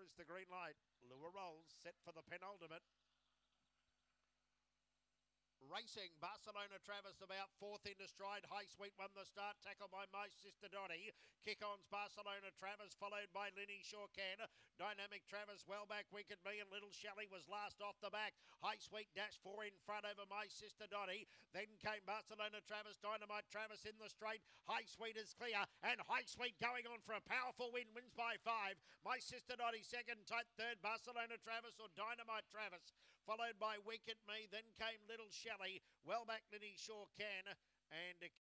is the green light. Lure rolls, set for the penultimate. Racing, Barcelona Travis about fourth into stride. High Sweet won the start, tackled by My Sister Dottie. Kick-On's Barcelona Travis, followed by Linny Shawcan. Dynamic Travis, well back, Wicked Me, and Little Shelley was last off the back. High Sweet dash 4 in front over My Sister Dottie. Then came Barcelona Travis, Dynamite Travis in the straight. High Sweet is clear, and High Sweet going on for a powerful win, wins by 5. My Sister Dottie second, tight third, Barcelona Travis or Dynamite Travis, followed by Wicked Me. Then came Little Shelley, well back Linny Shawcan, and